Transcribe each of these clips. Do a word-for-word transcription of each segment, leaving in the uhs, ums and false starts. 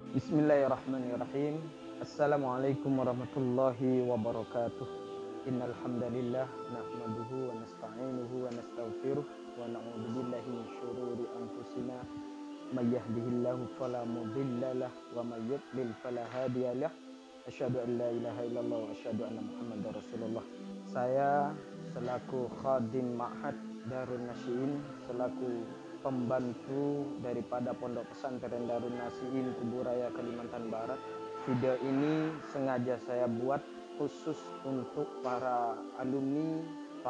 Bismillahirrahmanirrahim. Assalamualaikum warahmatullahi wabarakatuh. Innal hamdalillah nahmaduhu wa nasta'inuhu wa nastaghfiruh wa na'udzu billahi min syururi anfusina may yahdihillahu fala mudhillalah wa may yudlil fala hadiyalah. Asyhadu an la ilaha illallah wa asyhadu anna Muhammadar Rasulullah. Saya selaku khadim Ma'had Darun Nasyyin, selaku pembantu daripada Pondok Pesantren Darun Nasyyin Kuburaya Kalimantan Barat. Video ini sengaja saya buat khusus untuk para alumni,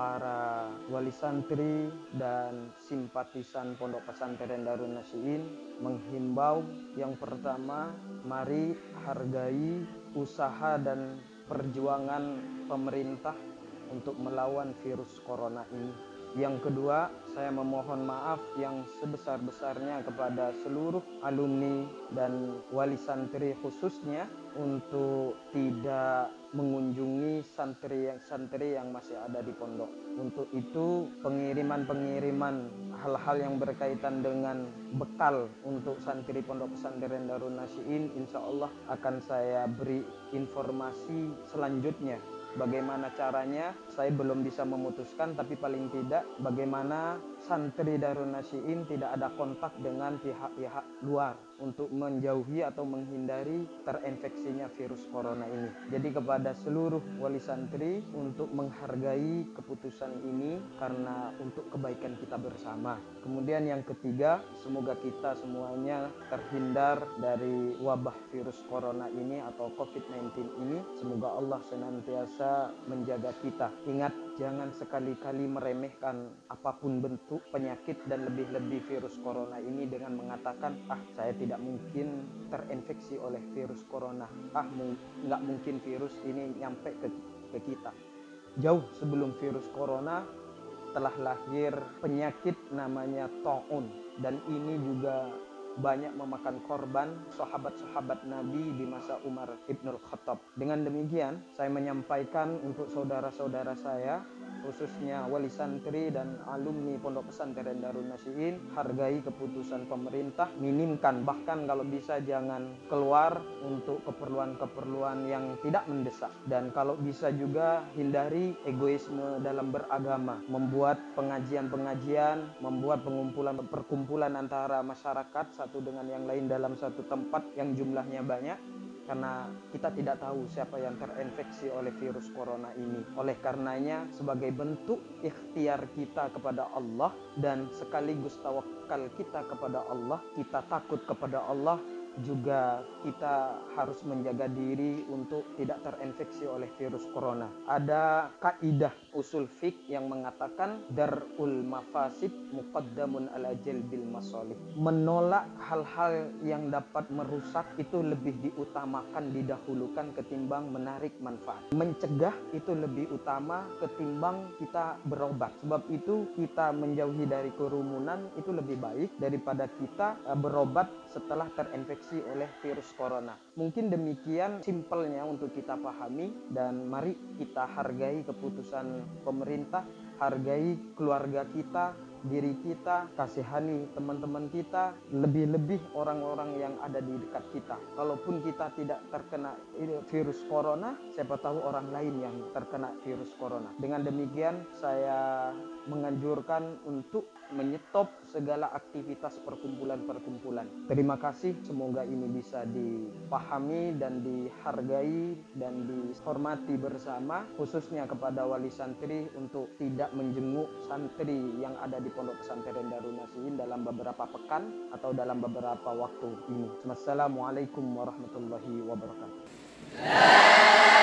para wali santri dan simpatisan Pondok Pesantren Darun Nasyyin, menghimbau yang pertama, mari hargai usaha dan perjuangan pemerintah untuk melawan virus corona ini. Yang kedua, saya memohon maaf yang sebesar-besarnya kepada seluruh alumni dan wali santri khususnya untuk tidak mengunjungi santri yang santri yang masih ada di pondok. Untuk itu, pengiriman-pengiriman hal-hal yang berkaitan dengan bekal untuk santri Pondok Pesantren Darun Nasyyin, insya Allah akan saya beri informasi selanjutnya. Bagaimana caranya saya belum bisa memutuskan, tapi paling tidak bagaimana santri Darun Nasyyin tidak ada kontak dengan pihak-pihak luar untuk menjauhi atau menghindari terinfeksinya virus corona ini. Jadi kepada seluruh wali santri untuk menghargai keputusan ini karena untuk kebaikan kita bersama. Kemudian yang ketiga, semoga kita semuanya terhindar dari wabah virus corona ini atau covid sembilan belas ini. Semoga Allah senantiasa menjaga kita. Ingat, jangan sekali-kali meremehkan apapun bentuk penyakit dan lebih-lebih virus corona ini dengan mengatakan, ah saya tidak mungkin terinfeksi oleh virus corona, ah nggak mungkin virus ini nyampe ke, ke kita. Jauh sebelum virus corona telah lahir penyakit namanya taun, dan ini juga banyak memakan korban sahabat-sahabat Nabi di masa Umar Ibnul Khattab. Dengan demikian, saya menyampaikan untuk saudara-saudara saya, khususnya wali santri dan alumni Pondok Pesantren Darun Nasyyin, hargai keputusan pemerintah, minimkan, bahkan kalau bisa jangan keluar untuk keperluan-keperluan yang tidak mendesak. Dan kalau bisa juga hindari egoisme dalam beragama, membuat pengajian-pengajian, membuat pengumpulan perkumpulan antara masyarakat satu dengan yang lain dalam satu tempat yang jumlahnya banyak, karena kita tidak tahu siapa yang terinfeksi oleh virus corona ini. Oleh karenanya, sebagai bentuk ikhtiar kita kepada Allah dan sekaligus tawakal kita kepada Allah, kita takut kepada Allah, juga kita harus menjaga diri untuk tidak terinfeksi oleh virus corona. Ada kaidah usul fiqh yang mengatakan darul mafasid muqaddamun ala jalbil masalih. Menolak hal-hal yang dapat merusak itu lebih diutamakan, didahulukan ketimbang menarik manfaat. Mencegah itu lebih utama ketimbang kita berobat. Sebab itu kita menjauhi dari kerumunan itu lebih baik daripada kita berobat setelah terinfeksi oleh virus corona. Mungkin demikian simpelnya untuk kita pahami, dan mari kita hargai keputusan pemerintah, hargai keluarga kita, diri kita, kasihani teman-teman kita, lebih-lebih orang-orang yang ada di dekat kita. Kalaupun kita tidak terkena virus corona, siapa tahu orang lain yang terkena virus corona. Dengan demikian saya menganjurkan untuk menyetop segala aktivitas perkumpulan-perkumpulan. Terima kasih, semoga ini bisa dipahami dan dihargai dan dihormati bersama, khususnya kepada wali santri untuk tidak menjenguk santri yang ada di Pondok Pesantren Darun Nasyyin dalam beberapa pekan atau dalam beberapa waktu ini. Wassalamualaikum warahmatullahi wabarakatuh.